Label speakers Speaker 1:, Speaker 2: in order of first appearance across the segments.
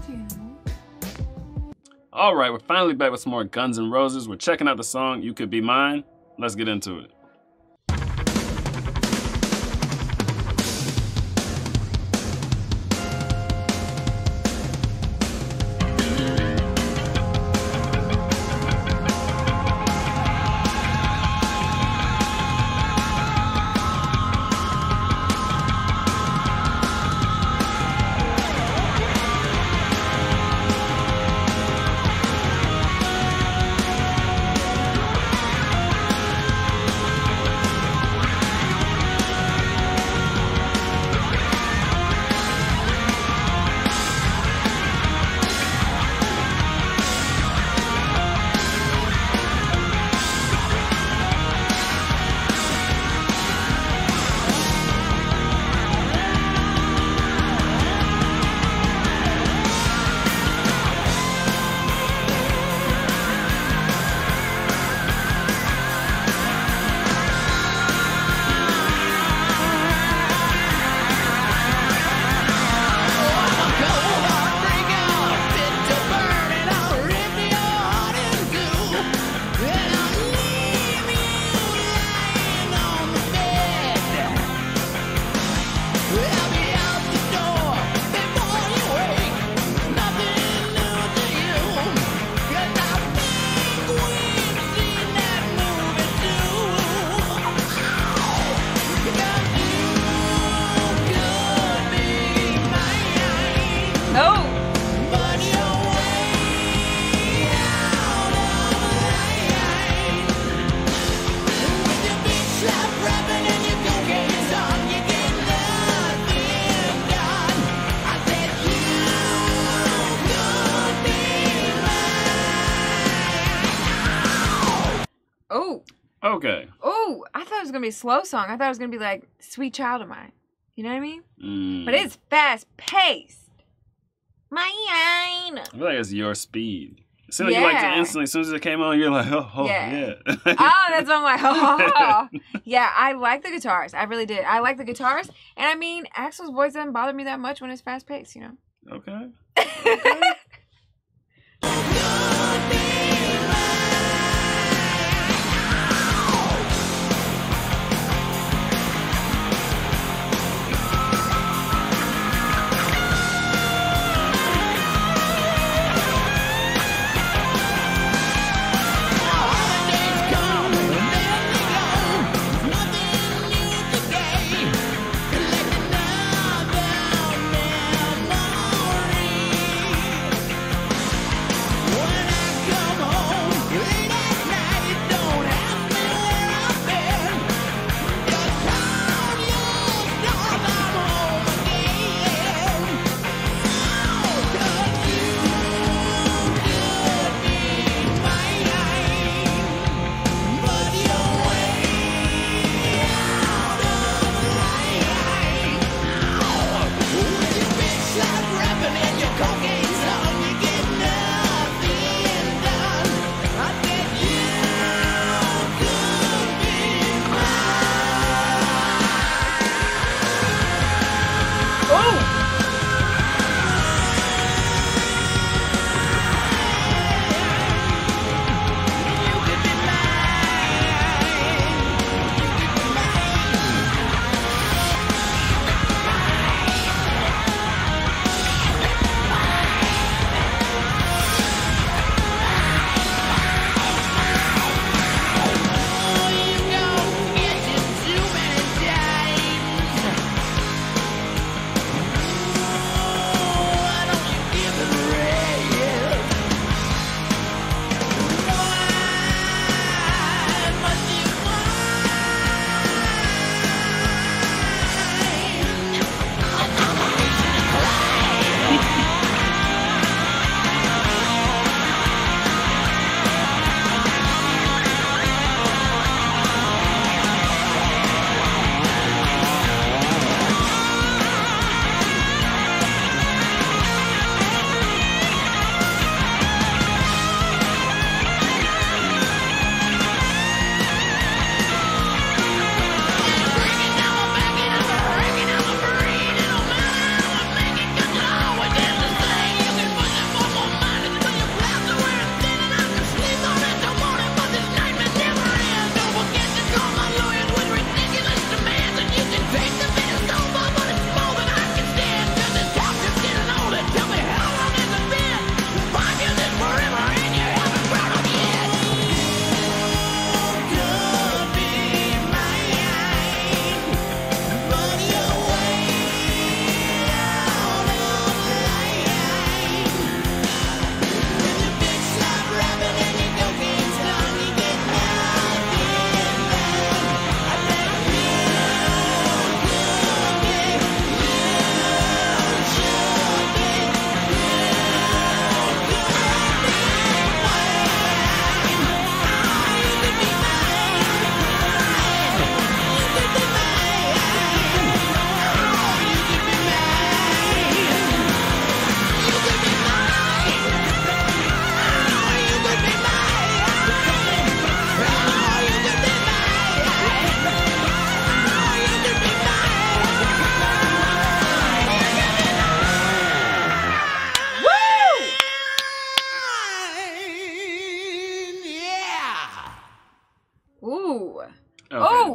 Speaker 1: All right, we're finally back with some more Guns N' Roses. We're checking out the song You Could Be Mine. Let's get into it. Okay.
Speaker 2: Oh, I thought it was going to be a slow song. I thought it was going to be like Sweet Child of Mine. You know what I mean? But it's fast-paced. Mine.
Speaker 1: I feel like it's your speed. It seemed like you liked it instantly. As soon as it came on, you're like, yeah.
Speaker 2: Oh, that's what I'm like, oh. Yeah, I like the guitars. I really did. I like the guitars. And I mean, Axl's voice doesn't bother me that much when it's fast-paced, you know?
Speaker 1: Okay.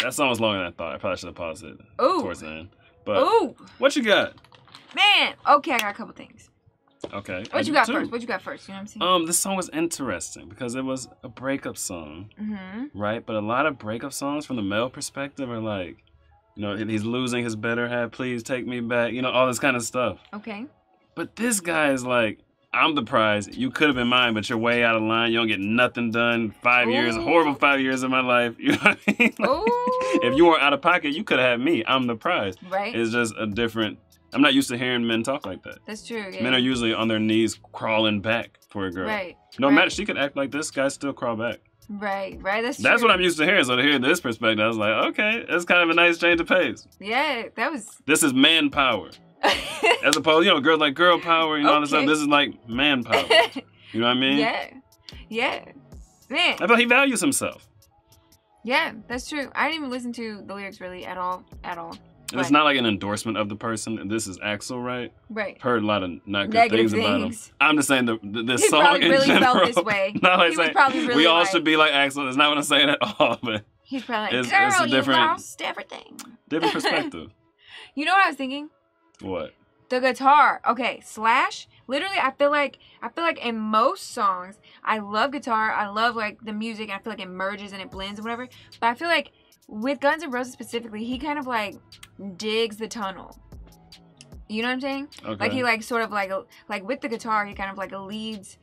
Speaker 1: That song was longer than I thought. I probably should have paused it
Speaker 2: Ooh.
Speaker 1: towards the end. But
Speaker 2: Ooh.
Speaker 1: what you got?
Speaker 2: Man. Okay, I got a couple things.
Speaker 1: Okay.
Speaker 2: What you got first? What you got first? You know what I'm saying?
Speaker 1: This song was interesting because it was a breakup song,
Speaker 2: Mm-hmm.
Speaker 1: right? But a lot of breakup songs from the male perspective are like, you know, he's losing his better half. Please take me back. You know, all this kind of stuff.
Speaker 2: Okay.
Speaker 1: But this guy is like, I'm the prize. You could have been mine, but you're way out of line. You don't get nothing done. 5 years,
Speaker 2: Ooh.
Speaker 1: horrible 5 years of my life. You know what I mean? Like,
Speaker 2: Ooh.
Speaker 1: if you weren't out of pocket, you could have had me. I'm the prize.
Speaker 2: Right.
Speaker 1: It's just a different. I'm not used to hearing men talk like that.
Speaker 2: That's true. Yeah.
Speaker 1: Men are usually on their knees crawling back for a girl.
Speaker 2: Right.
Speaker 1: No
Speaker 2: right.
Speaker 1: matter, she could act like this, guys still crawl back.
Speaker 2: Right. Right. That's true.
Speaker 1: That's what I'm used to hearing. So to hear this perspective, I was like, okay, that's kind of a nice change of pace.
Speaker 2: Yeah, that was.
Speaker 1: This is man power. As opposed, you know, girls like girl power and all this
Speaker 2: Okay.
Speaker 1: stuff. This is like man power. You know what I mean?
Speaker 2: Yeah. Yeah. Man.
Speaker 1: I thought he values himself.
Speaker 2: Yeah, that's true. I didn't even listen to the lyrics really at all. At all.
Speaker 1: And it's
Speaker 2: But-
Speaker 1: not like an endorsement of the person. This is Axel, right?
Speaker 2: Right.
Speaker 1: Heard a lot of not good
Speaker 2: Negative
Speaker 1: things about him.
Speaker 2: things.
Speaker 1: I'm just saying this
Speaker 2: He
Speaker 1: song
Speaker 2: probably
Speaker 1: in
Speaker 2: really
Speaker 1: general.
Speaker 2: felt this way.
Speaker 1: Not like
Speaker 2: He was
Speaker 1: saying
Speaker 2: probably really
Speaker 1: we all
Speaker 2: like-
Speaker 1: should be like Axel. That's not what I'm saying at all. But
Speaker 2: He's probably like,
Speaker 1: It's a
Speaker 2: girl, you
Speaker 1: different-
Speaker 2: lost everything.
Speaker 1: different perspective.
Speaker 2: You know what I was thinking?
Speaker 1: What?
Speaker 2: The guitar. Okay, Slash. Literally, I feel like in most songs, I love guitar. I love like the music. I feel like it merges and it blends and whatever. But I feel like with Guns N' Roses specifically, he kind of like digs the tunnel. You know what I'm saying?
Speaker 1: Okay.
Speaker 2: Like he like sort of like with the guitar, he kind of like leads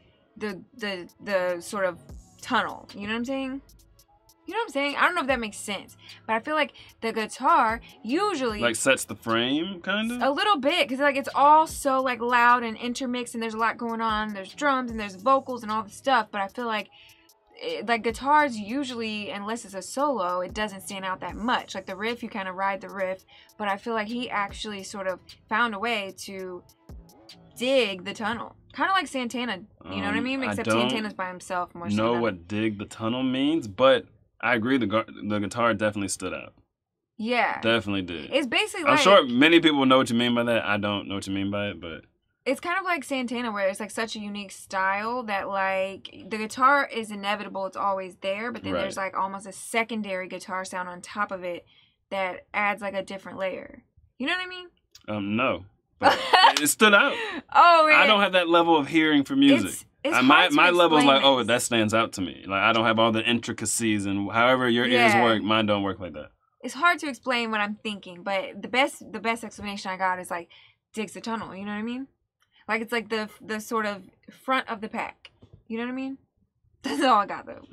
Speaker 2: the sort of tunnel. You know what I'm saying? You know what I'm saying? I don't know if that makes sense, but I feel like the guitar usually
Speaker 1: Like sets the frame, kind of?
Speaker 2: a little bit, because like it's all so like loud and intermixed, and there's a lot going on. There's drums and there's vocals and all the stuff, but I feel like like guitars usually, unless it's a solo, it doesn't stand out that much. Like the riff, you kind of ride the riff, but I feel like he actually sort of found a way to dig the tunnel, kind of like Santana. You know what I mean?
Speaker 1: I
Speaker 2: Except
Speaker 1: don't
Speaker 2: Santana's by himself more so.
Speaker 1: know
Speaker 2: than-
Speaker 1: what dig the tunnel means, but I agree the guitar definitely stood out.
Speaker 2: Yeah,
Speaker 1: Definitely did.
Speaker 2: it's basically
Speaker 1: I'm
Speaker 2: like
Speaker 1: sure many people know what you mean by that. I don't know what you mean by it, but
Speaker 2: it's kind of like Santana, where it's like such a unique style that like the guitar is inevitable, it's always there, but then
Speaker 1: Right.
Speaker 2: there's like almost a secondary guitar sound on top of it that adds like a different layer. You know what I mean?
Speaker 1: no. But it stood out.
Speaker 2: Oh man,
Speaker 1: I don't have that level of hearing for music.
Speaker 2: It's
Speaker 1: my
Speaker 2: hard to
Speaker 1: my level is
Speaker 2: explain
Speaker 1: like, oh,
Speaker 2: this.
Speaker 1: that stands out to me. Like I don't have all the intricacies and however your ears
Speaker 2: Yeah.
Speaker 1: work, mine don't work like that.
Speaker 2: It's hard to explain what I'm thinking, but the best explanation I got is like digs the tunnel. You know what I mean? Like it's like the sort of front of the pack. You know what I mean? That's all I got though.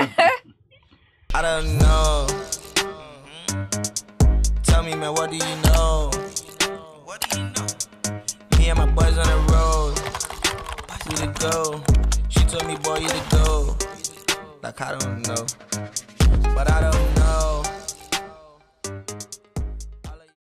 Speaker 3: I don't know. Tell me, man, what do you know? What do you know? Me and my boys on the road. We to go. She told me, boy, you to go. Like I don't know, but I don't know.